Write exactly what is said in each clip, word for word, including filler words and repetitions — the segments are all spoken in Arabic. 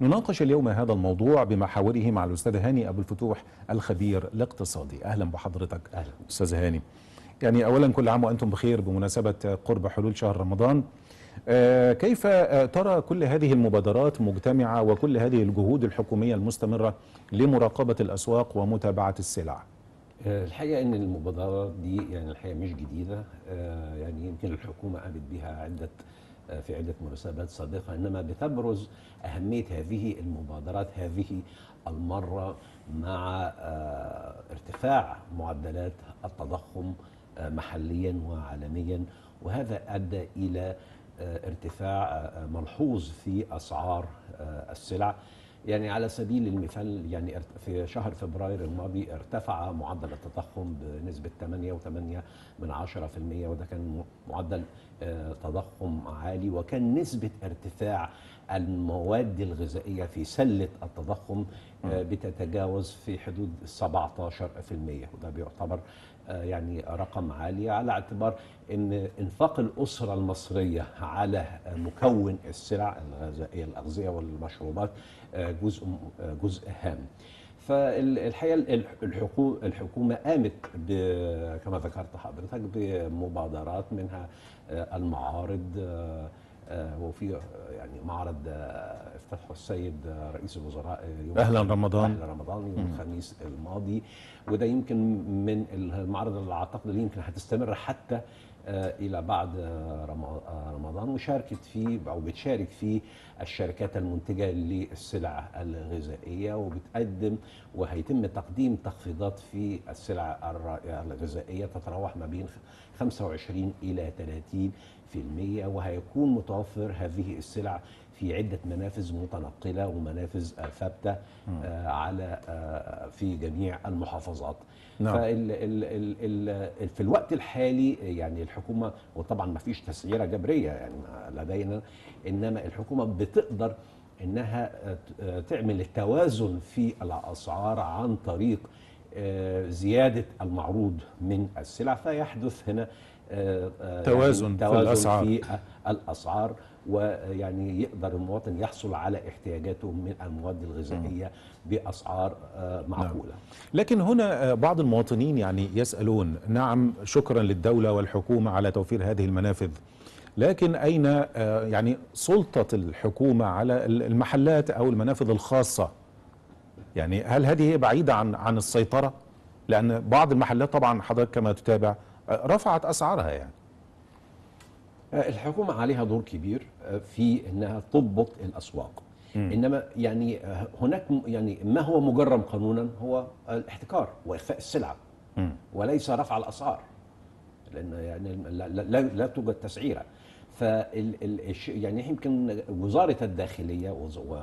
نناقش اليوم هذا الموضوع بمحاوره مع الأستاذ هاني أبو الفتوح الخبير الاقتصادي. أهلا بحضرتك أهلا. أستاذ هاني. يعني أولا كل عام وأنتم بخير بمناسبة قرب حلول شهر رمضان. آه كيف آه ترى كل هذه المبادرات مجتمعة وكل هذه الجهود الحكومية المستمرة لمراقبة الأسواق ومتابعة السلع؟ الحقيقة أن المبادرات دي يعني الحقيقة مش جديدة، يعني يمكن الحكومة قامت بها عدة في عدة مناسبات سابقة، إنما بتبرز أهمية هذه المبادرات هذه المرة مع ارتفاع معدلات التضخم محليا وعالميا، وهذا أدى إلى ارتفاع ملحوظ في أسعار السلع. يعني على سبيل المثال يعني في شهر فبراير الماضي ارتفع معدل التضخم بنسبة ثمانية وثمانية من عشرة في المية، وده كان معدل تضخم عالي، وكان نسبة ارتفاع المواد الغذائية في سلة التضخم بتتجاوز في حدود سبعة عشر في المية، وده بيعتبر يعني رقم عالي على اعتبار ان انفاق الاسره المصريه على مكون السلع الغذائيه الاغذيه والمشروبات جزء جزء هام. فالحقيقه الحكومه قامت كما ذكرت حضرتك بمبادرات، منها المعارض، وفي يعني معرض افتتحه السيد رئيس الوزراء يوم اهلا رمضان اهلا رمضان يوم الخميس الماضي، وده يمكن من المعارض اللي اعتقد اللي يمكن هتستمر حتى الى بعد رمضان، وشاركت فيه او بتشارك فيه الشركات المنتجه للسلع الغذائيه، وبتقدم وهيتم تقديم تخفيضات في السلع الغذائيه تتراوح ما بين خمسة وعشرين إلى ثلاثين في المية، وهيكون متوفر هذه السلع في عدة منافذ متنقلة ومنافذ ثابتة آه على آه في جميع المحافظات. نعم. فال ال ال ال في الوقت الحالي يعني الحكومة، وطبعا ما فيش تسعيرة جبرية يعني لدينا، إنما الحكومة بتقدر إنها تعمل التوازن في الأسعار عن طريق آه زيادة المعروض من السلع، فيحدث هنا توازن, يعني توازن في الأسعار في الأسعار، ويعني يقدر المواطن يحصل على احتياجاته من المواد الغذائية بأسعار معقولة. نعم. لكن هنا بعض المواطنين يعني يسألون، نعم شكرا للدولة والحكومة على توفير هذه المنافذ، لكن أين يعني سلطة الحكومة على المحلات أو المنافذ الخاصة؟ يعني هل هذه بعيدة عن عن السيطرة؟ لأن بعض المحلات طبعا حضرتك كما تتابع رفعت أسعارها. يعني الحكومة عليها دور كبير في أنها تضبط الأسواق، م. إنما يعني هناك يعني ما هو مجرم قانونا هو الاحتكار وإخفاء السلعة، م. وليس رفع الأسعار، لأن يعني لا, لا, لا توجد تسعيرة. فال يعني يمكن وزارة الداخلية و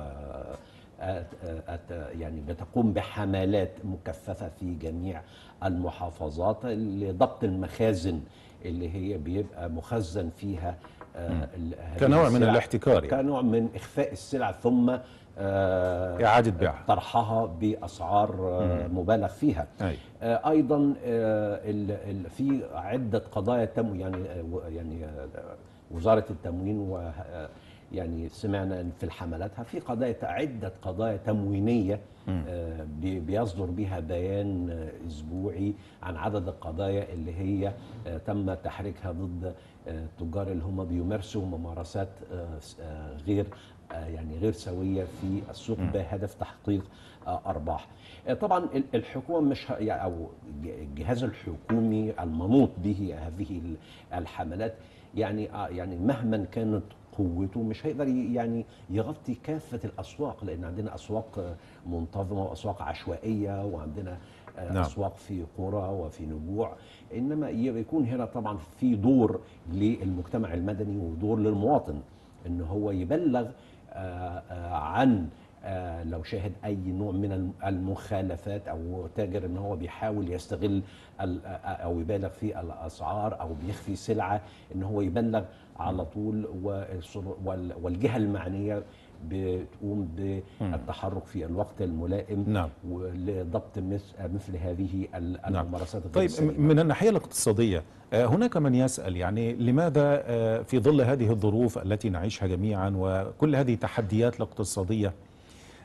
يعني بتقوم بحملات مكثفة في جميع المحافظات لضبط المخازن اللي هي بيبقى مخزن فيها آه كنوع من الاحتكار، يعني كنوع من إخفاء السلع ثم آه إعادة بيعها، طرحها بأسعار آه مبالغ فيها. أي. آه أيضا آه في عدة قضايا تم يعني يعني وزارة التموين و يعني سمعنا ان في حملاتها في قضايا عده قضايا تموينيه آه بيصدر بها بيان آه اسبوعي عن عدد القضايا اللي هي آه تم تحريكها ضد آه التجار اللي هم بيمارسوا ممارسات آه غير آه يعني غير سويه في السوق بهدف تحقيق آه ارباح. آه طبعا الحكومه مش او الجهاز الحكومي المنوط به هذه الحملات يعني آه يعني مهما كانت قوته مش هيقدر يعني يغطي كافة الأسواق، لأن عندنا أسواق منتظمة وأسواق عشوائية، وعندنا نعم. أسواق في قرى وفي نجوع، إنما يكون هنا طبعا في دور للمجتمع المدني ودور للمواطن إن هو يبلغ عن لو شاهد أي نوع من المخالفات، أو تاجر إن هو بيحاول يستغل أو يبالغ في الأسعار أو بيخفي سلعة، إن هو يبلغ على طول، والجهة المعنية بتقوم بالتحرك في الوقت الملائم نعم. لضبط مثل هذه الممارسات. نعم. طيب من الناحية الاقتصادية هناك من يسأل يعني لماذا في ظل هذه الظروف التي نعيشها جميعا وكل هذه التحديات الاقتصادية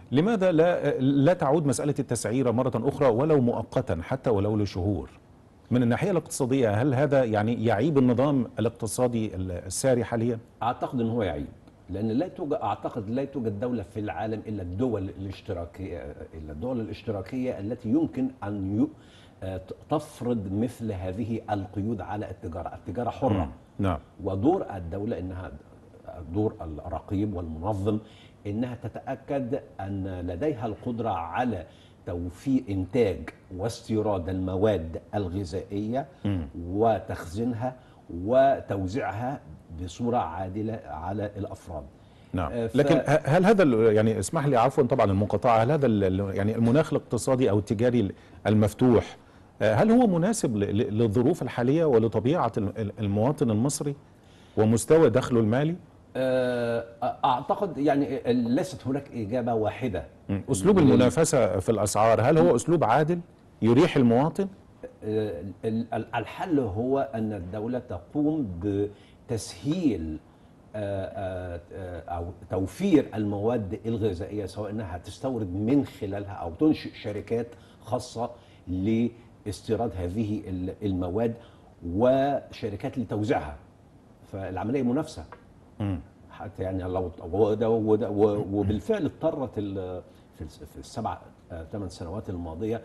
لماذا لا لا تعود مسألة التسعيرة مرة أخرى ولو مؤقتا حتى ولو لشهور؟ من الناحية الاقتصادية هل هذا يعني يعيب النظام الاقتصادي الساري حاليا؟ اعتقد ان هو يعيب، لان لا توجد اعتقد لا توجد دوله في العالم الا الدول الاشتراكيه الا الدول الاشتراكيه التي يمكن ان تفرض مثل هذه القيود على التجاره، التجاره حره. نعم. ودور الدوله انها دور الرقيب والمنظم انها تتاكد ان لديها القدره على توفير انتاج واستيراد المواد الغذائيه م. وتخزينها وتوزيعها بصوره عادله على الافراد. نعم. ف... لكن هل هذا يعني اسمح لي عفوا طبعا المقاطعه، هل هذا يعني المناخ الاقتصادي او التجاري المفتوح هل هو مناسب للظروف الحاليه ولطبيعه المواطن المصري ومستوى دخله المالي؟ اعتقد يعني ليست هناك اجابه واحده. اسلوب المنافسه في الاسعار هل هو اسلوب عادل يريح المواطن؟ الحل هو ان الدوله تقوم بتسهيل او توفير المواد الغذائيه، سواء انها تستورد من خلالها او تنشئ شركات خاصه لاستيراد هذه المواد وشركات لتوزيعها. فالعمليه منافسه. حتى يعني لو وده وده وبالفعل اضطرت في السبع ثمان سنوات الماضيه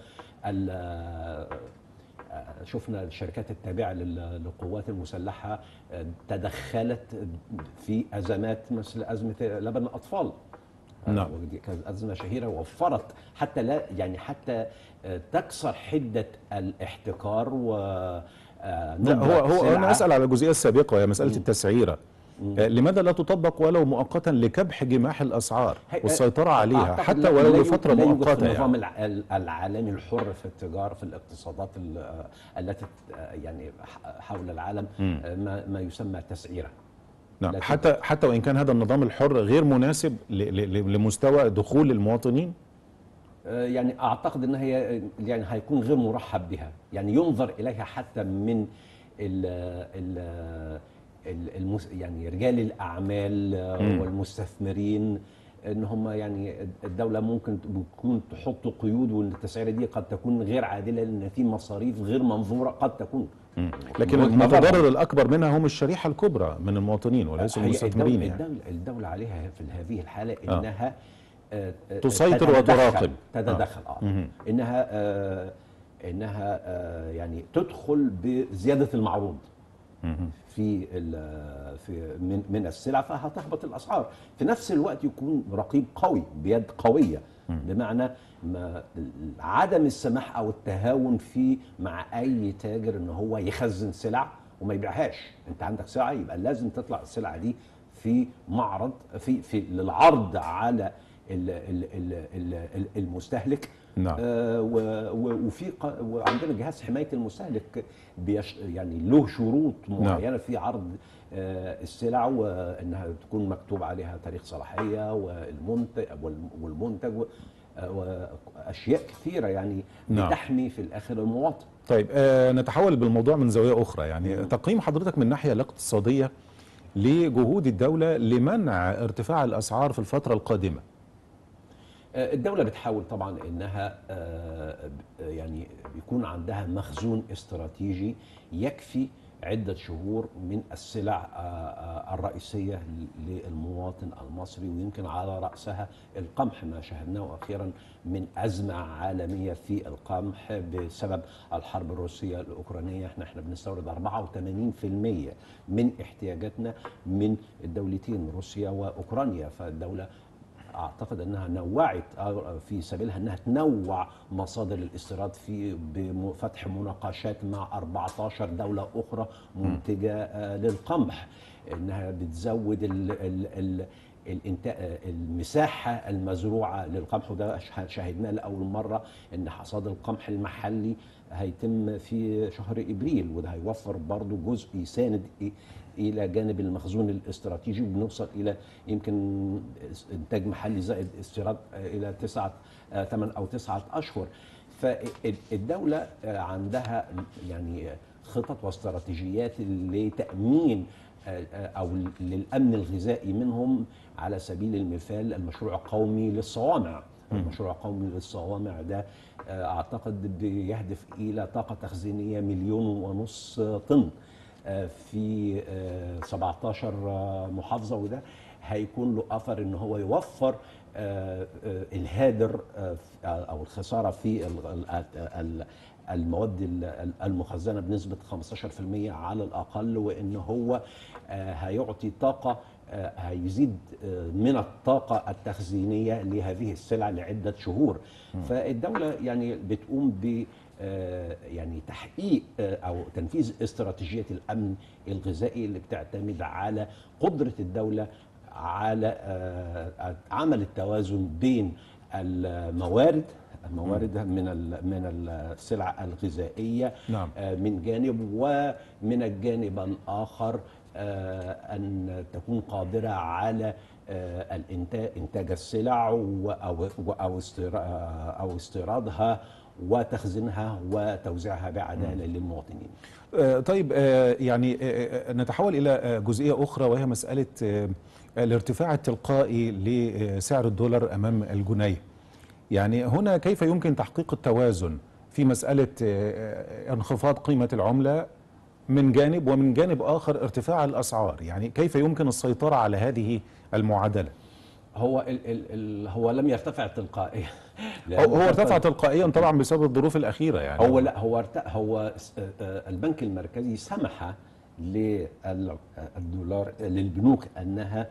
شفنا الشركات التابعه للقوات المسلحه تدخلت في ازمات مثل ازمه لبن الاطفال. نعم. ودي كانت ازمه شهيره ووفرت حتى لا يعني حتى تكسر حده الاحتكار و لا هو هو انا اسال على الجزئيه السابقه وهي مساله م. التسعيره. مم. لماذا لا تطبق ولو مؤقتا لكبح جماح الاسعار والسيطره عليها حتى ولو لفتره مؤقته؟ النظام يعني. العالمي الحر في التجاره في الاقتصادات التي يعني حول العالم ما, ما يسمى تسعيره. نعم. حتى حتى وان كان هذا النظام الحر غير مناسب لمستوى دخول المواطنين؟ يعني اعتقد ان هي يعني هيكون غير مرحب بها، يعني ينظر اليها حتى من ال ال المس يعني رجال الاعمال م. والمستثمرين ان هم يعني الدوله ممكن تكون تحط قيود، وان التسعيره دي قد تكون غير عادله لان في مصاريف غير منظوره قد تكون. م. لكن المتضرر الاكبر منها هم الشريحه الكبرى من المواطنين وليس المستثمرين. يعني الدوله الدوله عليها في هذه الحاله انها آه. تسيطر وتراقب، تتدخل اه, آه. انها آه انها آه يعني تدخل بزياده المعروض في في من من السلع، فهتهبط الاسعار. في نفس الوقت يكون رقيب قوي بيد قويه، بمعنى ما عدم السماح او التهاون في مع اي تاجر ان هو يخزن سلع وما يبيعهاش. انت عندك سلعه يبقى لازم تطلع السلعه دي في معرض في في للعرض على المستهلك. نعم. آه وفي وعندنا جهاز حمايه المستهلك بيش يعني له شروط معينه. نعم. في عرض آه السلع وانها تكون مكتوب عليها تاريخ صلاحيه والمنتج والمنتج واشياء كثيره يعني. نعم. بتحمي في الاخر المواطن. طيب آه نتحول بالموضوع من زاويه اخرى، يعني م. تقييم حضرتك من الناحيه الاقتصاديه لجهود الدوله لمنع ارتفاع الاسعار في الفتره القادمه. الدولة بتحاول طبعا انها يعني بيكون عندها مخزون استراتيجي يكفي عدة شهور من السلع الرئيسية للمواطن المصري، ويمكن على رأسها القمح. ما شاهدناه أخيرا من أزمة عالمية في القمح بسبب الحرب الروسية الأوكرانية. احنا احنا بنستورد أربعة وثمانين بالمئة من احتياجاتنا من الدولتين روسيا وأوكرانيا. فالدولة اعتقد انها نوعت في سبيلها انها تنوع مصادر الاستيراد في بفتح مناقشات مع أربعة عشر دوله اخرى منتجه للقمح، انها بتزود ال ال ال المساحه المزروعه للقمح. وده شاهدناه لاول مره ان حصاد القمح المحلي هيتم في شهر ابريل، وده هيوفر برضو جزء يساند الى جانب المخزون الاستراتيجي، وبنوصل الى يمكن انتاج محلي زائد استيراد الى تسعه ثمان او تسعه اشهر. فالدوله عندها يعني خطط واستراتيجيات لتامين او للامن الغذائي منهم. على سبيل المثال المشروع القومي للصوامع المشروع القومي للصوامع ده اعتقد بيهدف الى طاقه تخزينيه مليون ونص طن في سبعتاشر محافظه، وده هيكون له اثر ان هو يوفر الهادر او الخساره في المواد المخزنه بنسبه خمستاشر في المية على الاقل، وان هو هيعطي طاقه، هيزيد من الطاقه التخزينيه لهذه السلع لعده شهور. فالدوله يعني بتقوم ب يعني تحقيق او تنفيذ استراتيجيه الامن الغذائي اللي بتعتمد على قدره الدوله على عمل التوازن بين الموارد الموارد من من السلع الغذائيه نعم. من جانب، ومن الجانب الاخر ان تكون قادره على الانتاج انتاج السلع او او او استيرادها وتخزينها وتوزيعها بعداله للمواطنين. طيب يعني نتحول الى جزئيه اخرى، وهي مساله الارتفاع التلقائي لسعر الدولار امام الجنيه. يعني هنا كيف يمكن تحقيق التوازن في مساله انخفاض قيمه العمله من جانب، ومن جانب اخر ارتفاع الاسعار؟ يعني كيف يمكن السيطره على هذه المعادله؟ هو ال ال ال هو لم يرتفع تلقائيا. هو ارتفع تلقائيا طبعا بسبب الظروف الاخيره. يعني هو لا هو هو البنك المركزي سمح للدولار للبنوك انها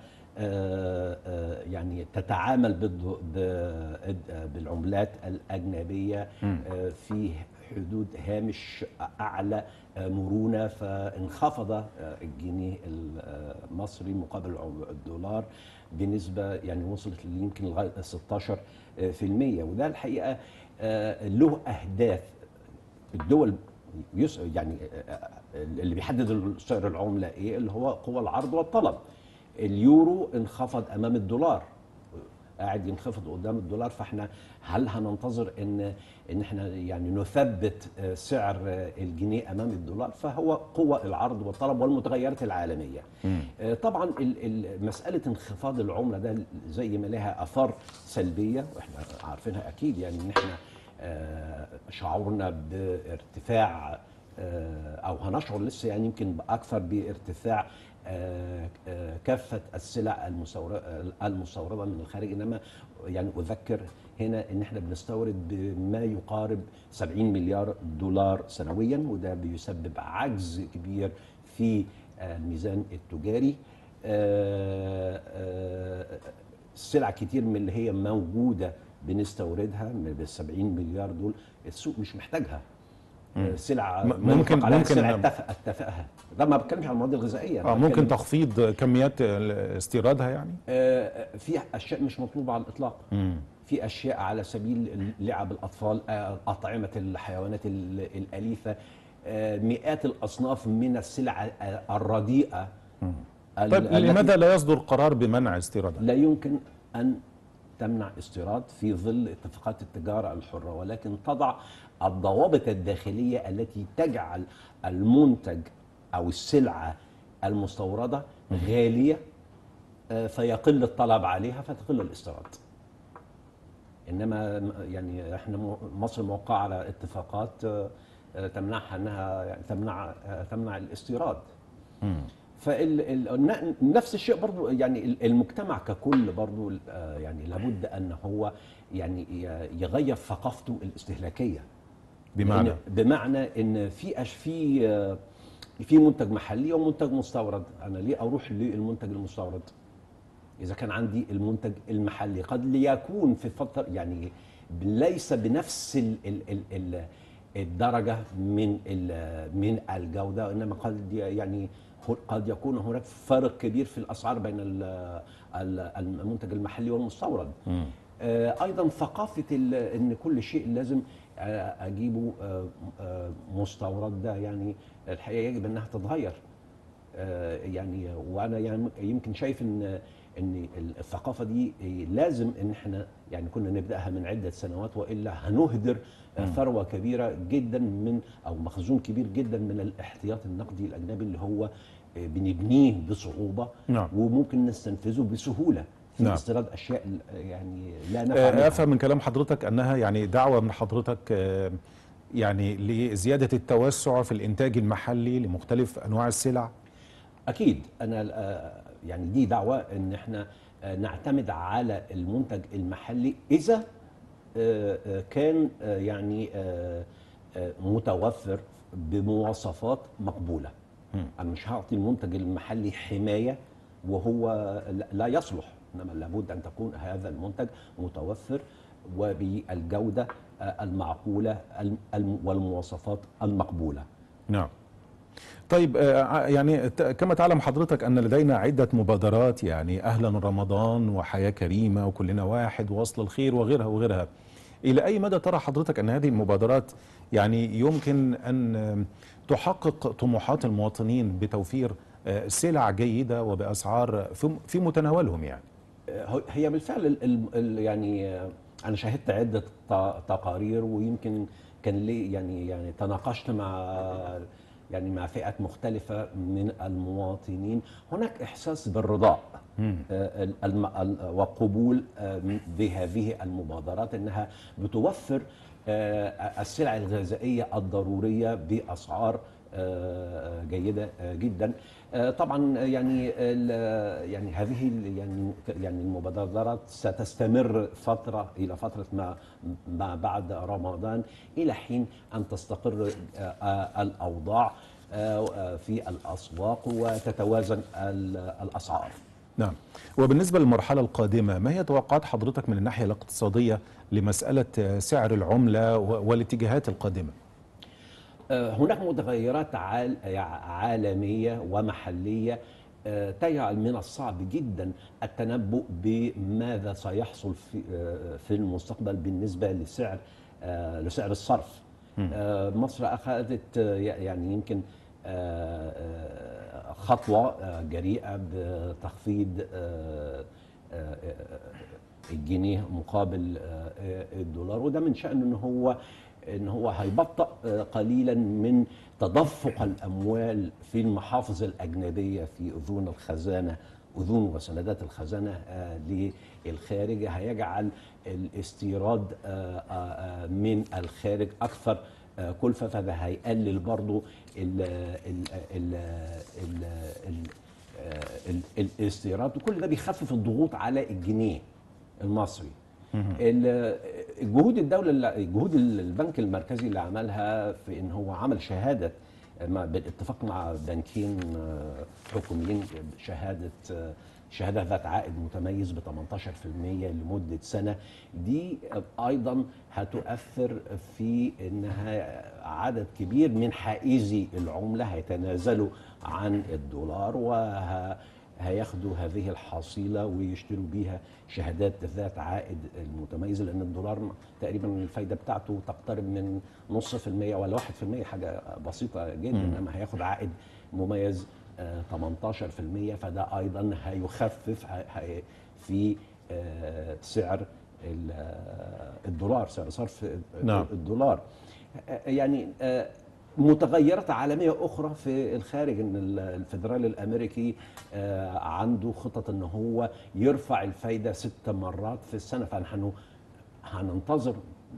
يعني تتعامل بالعملات الاجنبيه في حدود هامش اعلى مرونه، فانخفض الجنيه المصري مقابل الدولار بنسبه يعني وصلت يمكن لغايه ستاشر في المية، وده الحقيقه له اهداف. الدول يعني اللي بيحدد سعر العمله ايه؟ اللي هو قوى العرض والطلب. اليورو انخفض امام الدولار، قاعد ينخفض قدام الدولار، فاحنا هل هننتظر ان ان احنا يعني نثبت سعر الجنيه امام الدولار؟ فهو قوى العرض والطلب والمتغيرات العالميه. م. طبعا مساله انخفاض العمله ده زي ما لها اثار سلبيه واحنا عارفينها اكيد، يعني ان احنا شعورنا بارتفاع او هنشعر لسه يعني يمكن باكثر بارتفاع كافة السلع المستوردة من الخارج، إنما يعني أذكر هنا إن إحنا بنستورد بما يقارب سبعين مليار دولار سنويا، وده بيسبب عجز كبير في الميزان التجاري. سلع كتير من اللي هي موجودة بنستوردها بال سبعين مليار دول السوق مش محتاجها. سلع ممكن ممكن سلع اتفقها، ده ما بتكلمش عن المواد الغذائيه. اه ممكن تخفيض كميات استيرادها يعني. آه في اشياء مش مطلوبه على الاطلاق. مم. في اشياء على سبيل لعب الاطفال، آه اطعمه الحيوانات الاليفه، آه مئات الاصناف من السلع الرديئه. طيب لماذا لا يصدر قرار بمنع استيرادها؟ لا يمكن ان تمنع استيراد في ظل اتفاقات التجاره الحره، ولكن تضع الضوابط الداخلية التي تجعل المنتج أو السلعة المستوردة غالية فيقل الطلب عليها فتقل الاستيراد. إنما يعني احنا مصر موقعة على اتفاقات تمنعها أنها يعني تمنع تمنع الاستيراد. فنفس الشيء برضو يعني المجتمع ككل برضو يعني لابد أن هو يعني يغير ثقافته الاستهلاكية. بمعنى بمعنى ان في في في منتج محلي ومنتج مستورد. انا ليه اروح للمنتج المستورد اذا كان عندي المنتج المحلي؟ قد ليكون في فتره يعني ليس بنفس ال ال ال ال الدرجه من من الجوده، انما قد يعني قد يكون هناك فرق كبير في الاسعار بين المنتج المحلي والمستورد. م. ايضا ثقافه ان كل شيء لازم اجيبه مستورد، ده يعني الحقيقه يجب انها تتغير. يعني وانا يعني يمكن شايف ان ان الثقافه دي لازم ان احنا يعني كنا نبداها من عده سنوات، والا هنهدر ثروه كبيره جدا من او مخزون كبير جدا من الاحتياط النقدي الاجنبي اللي هو بنبنيه بصعوبه. نعم. وممكن نستنفذه بسهوله. في نعم. استيراد اشياء يعني لا نفع منها. افهم من كلام حضرتك انها يعني دعوه من حضرتك يعني لزياده التوسع في الانتاج المحلي لمختلف انواع السلع. اكيد انا يعني دي دعوه ان احنا نعتمد على المنتج المحلي اذا كان يعني متوفر بمواصفات مقبوله. انا مش هعطي المنتج المحلي حمايه وهو لا يصلح، انما لابد ان تكون هذا المنتج متوفر وبالجوده المعقوله والمواصفات المقبوله. نعم. طيب يعني كما تعلم حضرتك أن لدينا عدة مبادرات، يعني أهلا رمضان وحياة كريمة وكلنا واحد ووصل الخير وغيرها وغيرها. إلى أي مدى ترى حضرتك أن هذه المبادرات يعني يمكن أن تحقق طموحات المواطنين بتوفير سلع جيدة وبأسعار في متناولهم؟ يعني هي بالفعل ال ال يعني أنا شاهدت عدة تقارير، ويمكن كان لي يعني يعني تناقشت مع يعني مع فئات مختلفة من المواطنين. هناك إحساس بالرضاء وقبول بهذه المبادرات، أنها بتوفر السلع الغذائية الضرورية بأسعار جيدة جدا. طبعا يعني يعني هذه يعني يعني المبادرات ستستمر فترة إلى فترة ما ما بعد رمضان، إلى حين أن تستقر الأوضاع في الأسواق وتتوازن الأسعار. نعم. وبالنسبة للمرحلة القادمة، ما هي توقعات حضرتك من الناحية الاقتصادية لمسألة سعر العملة والاتجاهات القادمة؟ هناك متغيرات عالمية ومحلية تجعل من الصعب جدا التنبؤ بماذا سيحصل في في المستقبل بالنسبة لسعر لسعر الصرف. مصر أخذت يعني يمكن خطوة جريئة بتخفيض الجنيه مقابل الدولار، وده من شأنه ان هو ان هو هيبطئ قليلا من تدفق الاموال في المحافظ الاجنبيه في اذون الخزانه، اذون وسندات الخزانه للخارج. هيجعل الاستيراد من الخارج اكثر كلفه، فده هيقلل برضو ال ال ال ال ال الاستيراد، وكل ده بيخفف الضغوط على الجنيه المصري. الجهود الدولة جهود البنك المركزي اللي عملها في ان هو عمل شهادة بالاتفاق مع بنكين حكوميين، شهادة شهادة ذات عائد متميز ب ثمانية عشر بالمئة لمدة سنة، دي ايضا هتؤثر في انها عدد كبير من حائزي العملة هيتنازلوا عن الدولار وه هياخدوا هذه الحصيلة ويشتروا بيها شهادات ذات عائد المتميز، لأن الدولار تقريبا الفايدة بتاعته تقترب من نص في المية ولا واحد في المية، حاجة بسيطة جدا، إنما هياخد عائد مميز ثمانية عشر بالمئة، فده أيضا هيخفف في سعر الدولار، سعر صرف نعم. الدولار. يعني متغيرات عالمية أخرى في الخارج، إن الفدرالي الأمريكي عنده خطط إن هو يرفع الفايدة ست مرات في السنة، فنحن هننتظر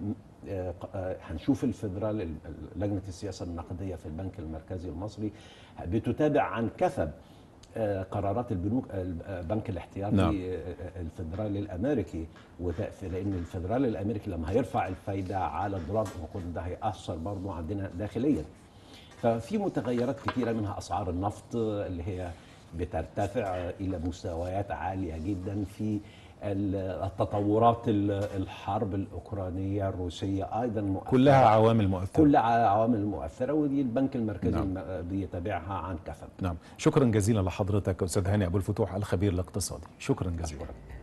هنشوف الفدرالي لجنة السياسة النقدية في البنك المركزي المصري بتتابع عن كثب قرارات البنوك البنك الاحتياطي نعم. الفدرالي الامريكي، لان الفدرالي الامريكي لما هيرفع الفايده على الدولار وكل ده هيأثر برضه عندنا داخليا. ففي متغيرات كثيره منها اسعار النفط اللي هي بترتفع الى مستويات عاليه جدا، في التطورات الحرب الاوكرانيه الروسيه ايضا مؤثره، كلها عوامل مؤثره كلها عوامل مؤثره، ودي البنك المركزي نعم. بيتابعها عن كثب. نعم. شكرا جزيلا لحضرتك استاذ هاني ابو الفتوح الخبير الاقتصادي، شكرا جزيلا.